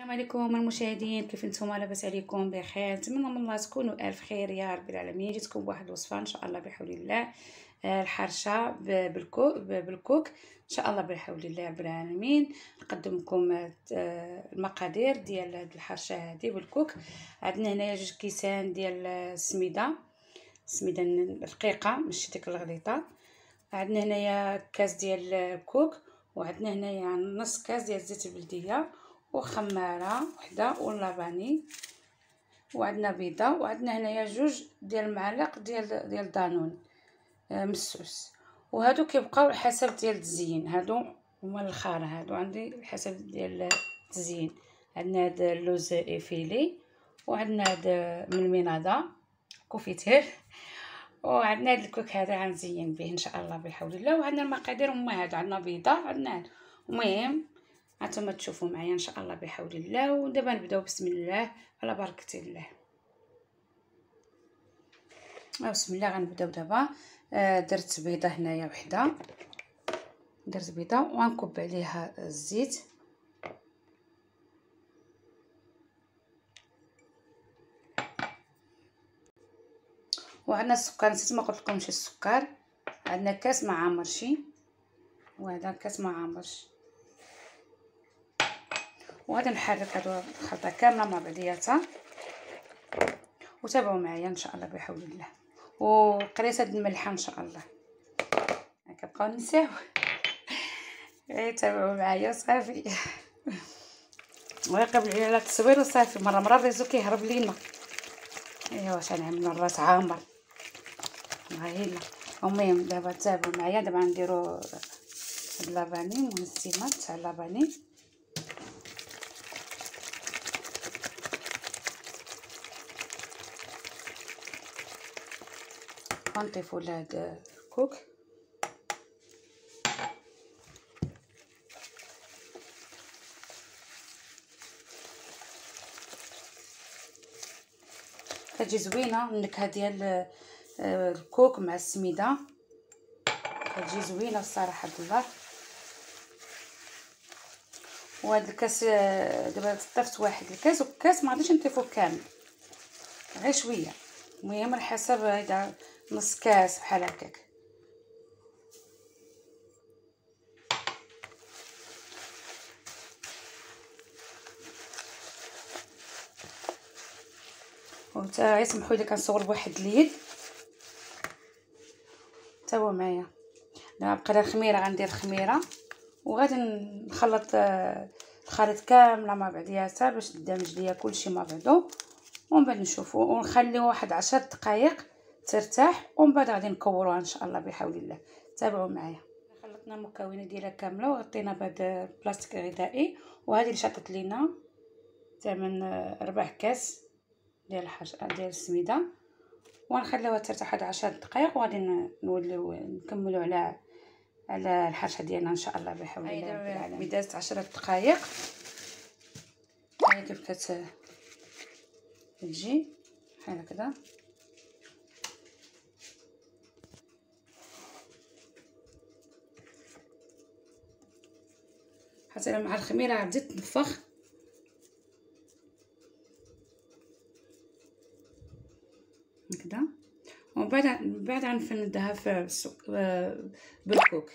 السلام عليكم المشاهدين، كيف نتوما؟ لاباس عليكم؟ بخير؟ نتمنى من الله تكونوا الف خير يا رب العالمين. جيتكم بواحد الوصفه ان شاء الله بحول الله، الحرشه بالكوك ان شاء الله بحول الله رب العالمين. نقدم لكم المقادير ديال هذه الحرشه هذه بالكوك. عندنا هنايا 2 كيسان ديال السميده رقيقه ماشي ديك الغليظه. عندنا هنايا كاس ديال الكوك، وعندنا هنايا نص كاس ديال الزيت البلديه، وخماره وحده ولافاني، وعندنا بيضه، وعندنا هنايا 2 ديال المعالق ديال دانون مسوس. وهادو كيبقاو على حسب ديال التزيين، هادو هما الخاره، هادو عندي على حسب ديال التزيين. عندنا هاد اللوز افيلي، وعندنا هاد من المناضه كوفيتير، وعندنا هاد الكوك هذا غنزين به ان شاء الله بحول الله. وعندنا المقادير هما هادو، عندنا بيضه، عندنا المهم هانتوما تشوفوا معايا ان شاء الله بحول الله. ودابا نبداو بسم الله على بركه الله. بسم الله غنبداو دابا. درت بيضه هنايا وحده، درت بيضه وغنكب عليها الزيت، وعندنا السكر، نسيت ما قلت لكمش السكر. عندنا كاس ما عامرش، وهذا كاس ما عامرش. وغادي نحرك هادو الخلطه كامله مع بعضياتها، وتابعوا معايا ان شاء الله بحول الله. وقريصه الملحه ان شاء الله، كنبقاو نساو. تابعوا معايا صافي. ويقبل على التصوير وصافي. مره الريزو كيهرب لينا. ايوا واش غنعملوا؟ الراس عامر هايله. المهم دابا تابعوا معايا. دابا نديروا اللافاني، منسمات تاع اللافاني، ونضيفوا لهاد الكوك. كتجي زوينه النكهه ديال الكوك مع السميده، كتجي زوينه الصراحه الله. وهاد الكاس دابا طفت واحد الكاس، والكاس ما غاديش نطيفو كامل، غير شويه. المهم على حسب هيدا نص كاس بحال هكاك. وتا يسمحوا لي كنصور بواحد اليد. تابعوا معايا. دابا بقى الخميره، غندير الخميره وغادي نخلط الخليط كامله مع بعضياتها باش تندمج ليا كلشي مع بعضو. ومن بعد نشوفوا ونخليو واحد 10 دقائق ترتاح، ومن بعد غادي نكوروها ان شاء الله بحول الله. تابعوا معايا. خلطنا المكونات ديالها كامله وغطينا بهذا البلاستيك الغذائي. وهذه اللي شاطت لينا ثمن 4 كاس ديال ديال السميده، ونخليوها ترتاح واحد 10 دقائق، وغادي نوليو نكملوا على الحرشه ديالنا ان شاء الله بحول الله رب العالمين. دازت 10 دقائق. هاي كيف كتجي بحال هكذا. حتى مع الخميره غتزيد تنفخ. هكذا. ومن بعد غنفندها في بالكوك.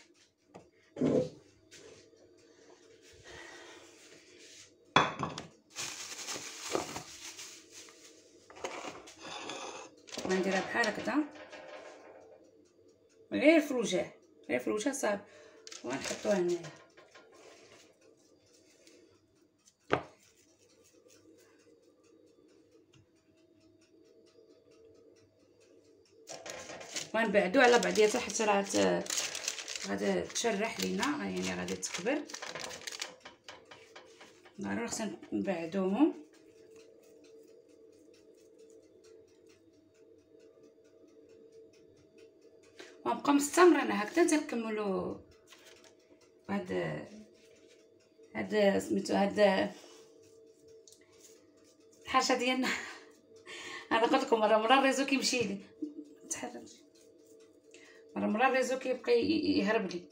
غنديرها بحال هكذا، غير في الوجه صافي. وغنحطوها هنايا. وغنبعدو على بعضياتها حتى راه غادي تشرح لينا، يعني غادي تكبر. ضروري خصنا نبعدوهم. ونبقى مستمرين هكذا تنكملوا هاد سميتو هاد الحرشه ديالنا. انا قلت لكم مره الريزو كيمشي لي، تحرج مره الريزو كيبقى يهرب لي.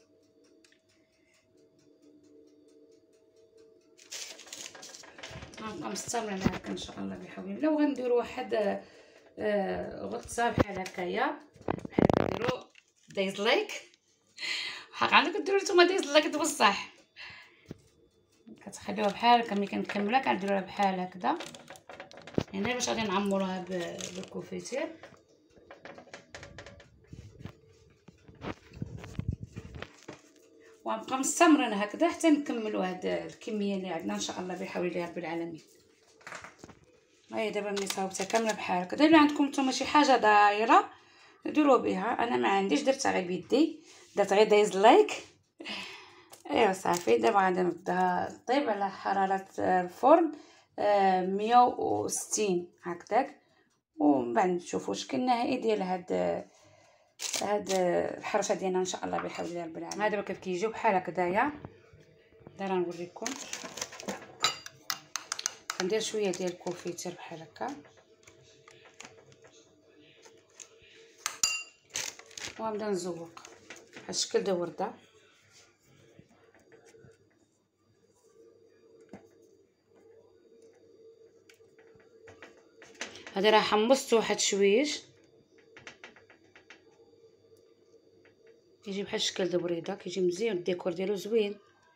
غنبقى مستمرين هكا ان شاء الله بحول الله. وغنديروا واحد غطسه بحال هكايا، بحال هكا ديروا دايزلايك، حق عندكم ديروا نتوما دايزلايك بصح، كتخليوها بحال هكا. ملي كنكملها كنديروها بحال هكذا يعني باش غادي نعمروها بالكوفيتير. وغنبقى مستمرين هكذا حتى نكملوا هاد الكميه اللي عندنا ان شاء الله بحول الله رب العالمين. هاهي دابا ملي صاوبتها كامله بحال هكذا، الا عندكم نتوما شي حاجه دايره ديروا بها، انا ما عنديش، درتها غير بيدي، درت غير دايزلايك. ايوا صافي. دابا غادي نبدا طيب على حراره الفرن 160 هكذاك، ومن بعد نشوفوا الشكل النهائي ديال هاد الحرشه ديالنا ان شاء الله بحول الله رب العالمين. دابا كيف كيجيو بحال هكذايا. دابا نوريكم، ندير شويه ديال الكونفيتير بحال هكا ونبدا نزوق بحال الشكل د ورده. هادي راه حمصت واحد شويش، كيجي بحال الشكل د بريده، كيجي مزيان، الديكور ديالو زوين.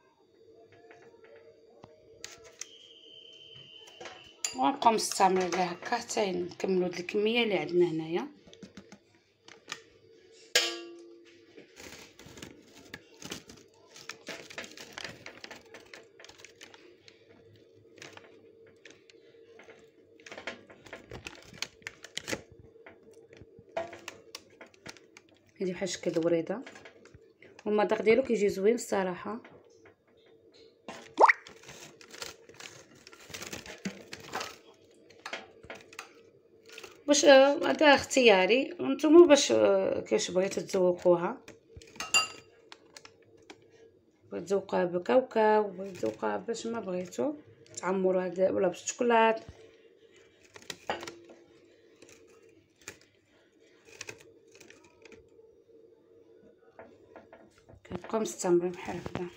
ونبقاو مستمرين على هكا حتى نكملوا هاد الكميه اللي عندنا هنايا. كيجي بحال الشكل د بريده، والمذاق ديالو كيجي زوين الصراحه. باش هذا اختياري، نتوما باش كيفاش بغيتو تذوقوها، بغيتو تذوقوها بكاوكاو، بغيتو تذوقوها باش ما بغيتو تعمروا هذا، ولا بالشوكولات. كنبقاو مستمرين بحال هكذا.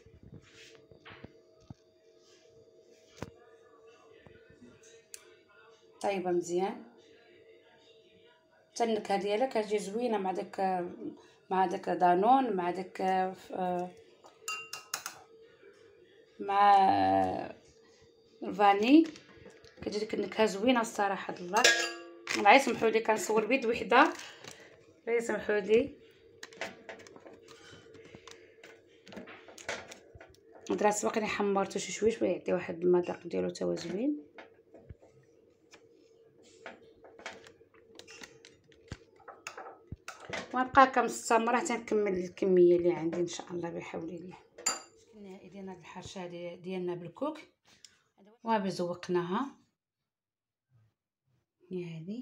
طيبه مزيان، حتى النكهه ديالها كتجي زوينه مع داك دانون، مع داك مع الفاني، كتجي ديك النكهه زوينه الصراحه. الله الله يسمحوا لي كنصور بيد وحده، يسمحوا لي. درت سبق حمرته شي شويش باش يعطي واحد المذاق ديالو تا هو زوين. ونبقى هكا مستمره حتى نكمل الكميه اللي عندي ان شاء الله بحول الله. النهائي ديالنا الحرشه ديالنا بالكوك، وهابا زوقناها. هي هذه،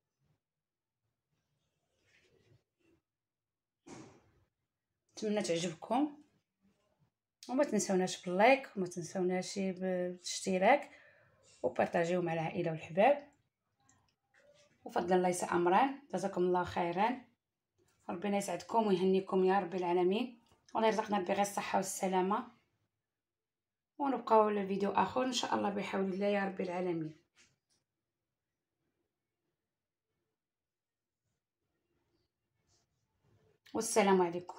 نتمنى تعجبكم، وما تنسوناش باللايك، وما تنسوناش بالاشتراك، وبارطاجيو مع العائله والحباب. وفضل الله يسع امران، جزاكم الله خيرا، ربنا يسعدكم ويهنيكم يا رب العالمين، والله يرزقنا بغير الصحه والسلامه. ونبقاو لفيديو اخر ان شاء الله بحول الله يا رب العالمين. والسلام عليكم.